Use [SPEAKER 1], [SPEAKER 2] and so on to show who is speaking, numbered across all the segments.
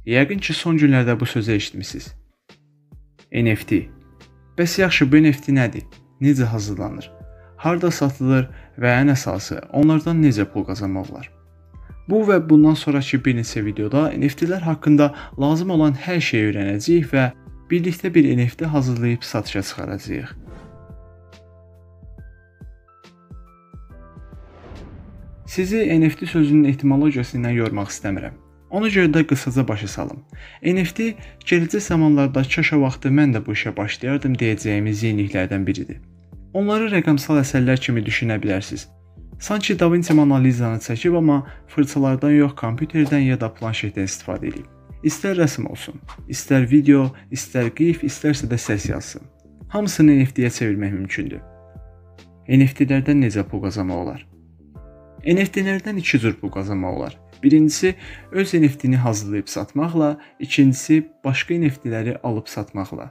[SPEAKER 1] Yəqin ki, son günlərdə bu sözü eşitmisiniz. NFT. Bəs yaxşı, bu NFT nədir? Necə hazırlanır? Harda satılır və ən əsası, onlardan necə pul qazanmaq olar? Bu və bundan sonraki bir neçə videoda NFT-lər haqqında lazım olan hər şeyi öyrənəcəyik və birlikdə bir NFT hazırlayıb satışa çıxaracağıq. Sizi NFT sözünün etimologiyası ilə yormaq istəmirəm. Ona görə də qısaca başa salım. NFT gələcək zamanlarda kaşa vaxtı mən də bu işə başlayardım deyəcəyimiz yeniliklərdən biridir. Onları rəqəmsal əsərlər kimi düşünə bilərsiniz. Sanki Da Vinci Mona Lisa'nı çəkib, amma fırçalardan yox, kompüterdən ya da planşetdən istifadə edib. İstər rəsm olsun, istər video, istər qif, istərsə də səs yazsın. Hamısını NFT-yə çevirmək mümkündür. NFT-lərdən necə pul qazanmaq olar? NFT-lərdən iki cür pul qazanmaq olar. Birincisi, öz NFT-ni hazırlayıb satmaqla, ikincisi, başqa NFT-ləri alıb satmaqla.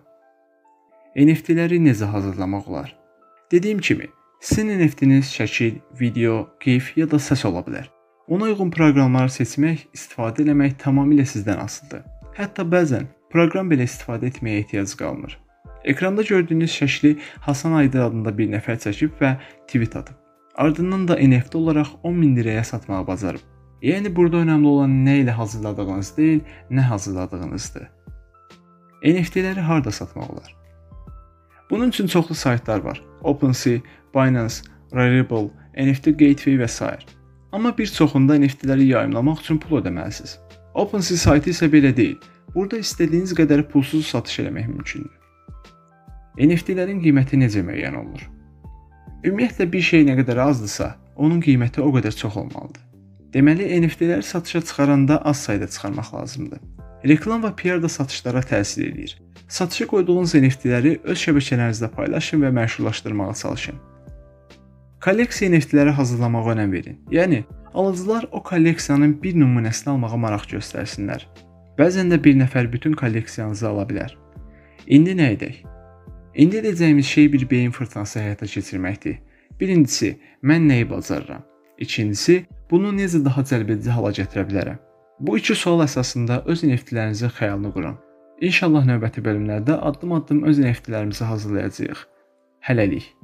[SPEAKER 1] NFT-ləri necə hazırlamaq olar? Dediyim kimi, sizin NFT-niz şəkil, video, qif ya da səs ola bilər. Ona uyğun proqramları seçmək, istifadə etmək tamamilə sizdən asılıdır. Hətta bəzən proqram belə istifadə etməyə ehtiyac qalmır. Ekranda gördüyünüz şəkli Hasan Aydır adında bir nəfər çəkib və tweet atıb. Ardından da NFT olaraq 10.000 liraya satmağı bacarıb. Yəni burada önəmli olan nə ilə hazırladığınız deyil, nə hazırladığınızdır. NFT-ləri harda satmaq olar? Bunun üçün çoxlu saytlar var. OpenSea, Binance, Rarible, NFT Gateway və s. Amma bir çoxunda NFT-ləri yayımlamaq üçün pul ödəməlisiniz. OpenSea saytı isə belə deyil. Burada istədiyiniz qədər pulsuz satış etmək mümkündür. NFT-lərin qiyməti necə müəyyən olunur? Ümumiyyətlə bir şey nə qədər azdırsa, onun qiyməti o qədər çox olmalıdır. Deməli, NFT-ləri satışa çıxaranda az sayda çıxarmaq lazımdır. Reklam və PR da satışlara təsir edir. Satışa qoyduğunuz NFT-ləri öz şəbəkələrinizdə paylaşın və məşhurlaşdırmağa çalışın. Kolleksiya NFT-ləri hazırlamağa önəm verin. Yəni, alıcılar o kolleksiyanın bir nümunəsini almağa maraq göstərsinlər. Bəzən də bir nəfər bütün kolleksiyanızı ala bilər. İndi nə edək? İndi edəcəyimiz şey bir beyin fırtınası həyata keçirməkdir. Birincisi, mən nəyi bacarıram? İkincisi, bunu necə daha cəlbedici hala gətirə bilərəm? Bu iki sual əsasında öz NFT-lərinizin xəyalını qurun. İnşallah növbəti bölümlərdə addım-addım öz NFT-lərimizi hazırlayacağıq. Hələlik.